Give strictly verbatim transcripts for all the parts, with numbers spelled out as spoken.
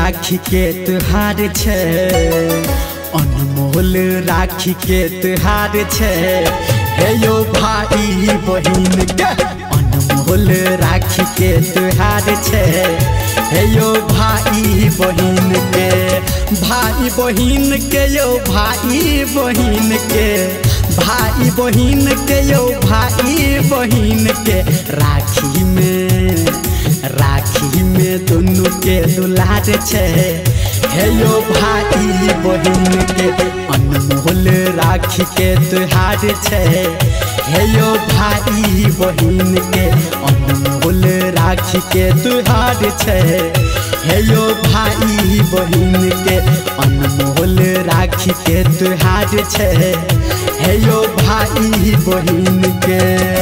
राखी के त्योहार छे, अनमोल राखी के त्योहार छे। हे यो भाई बहिन के अनमोल राखी के त्योहार छे। हे यो भाई बहिन के, भाई बहिन के यो भाई बहिन के, भाई बहिन के यो भाई बहिन के राखी में, राखी में दोनों के दुलार छे। हे यो भाई बहिन के अनमोल राखी के त्योहार छे। हे यो भाई बहिन के अनमोल राखी के त्योहार छे। हे यो भाई बहिन के अनमोल राखी के त्योहार छे। हे यो भाई बहिन के।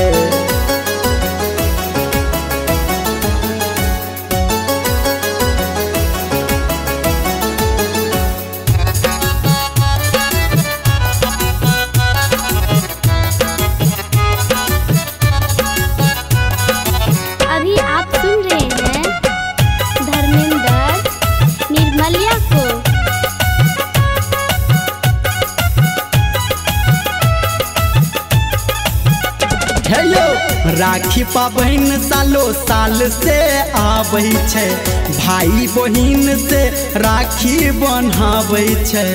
राखी पाबन सालो साल से आबै छे, भाई बहिन से राखी बन्हाबै छे।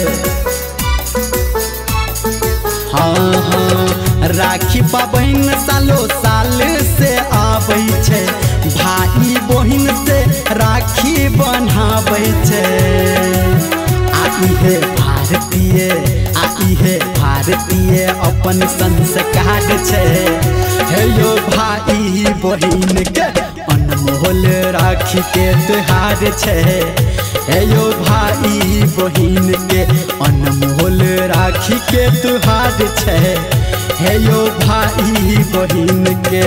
हाँ हाँ राखी पाबन सालो साल से आबै छे, भाई बहिन से राखी बन्हाबै छे। आई है भारतीय, आई है भारतीय अपन संस्कार छे। हे यो भाई बहिन के अनमोल राखी के त्योहार छे। हे यो भाई बहिन के अनमोल राखी के त्योहार छे। हे यो भाई बहिन के।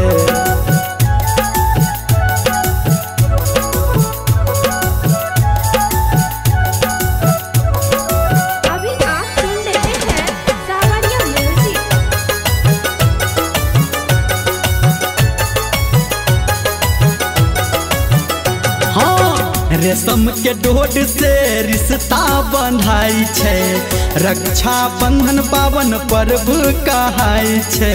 रेशम के डोर से रिश्ता बंधाई छे, रक्षा बंधन पावन पर्व कहाई छे।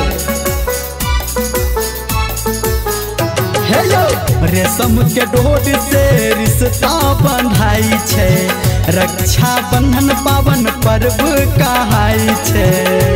हे यो रेशम के डोर से रिश्ता बंधाई छे, रक्षा बंधन पावन पर्व कहाई छे।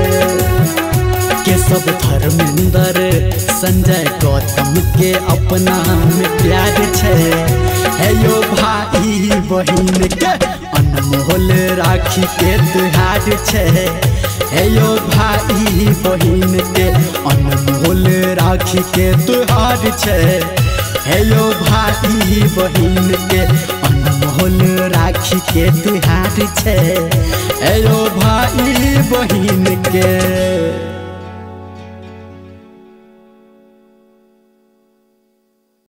केशव धर्मेंद्र संजय गौतम के अपना में प्यार छे। हे यो भाई बहिन के अनमोल राखी के त्योहार छे। हे यो भाई बहिन के अनमोल राखी के त्योहार छे। हे यो भाई बहिन के अनमोल राखी के त्योहार छे। हे यो भाई बहिन के।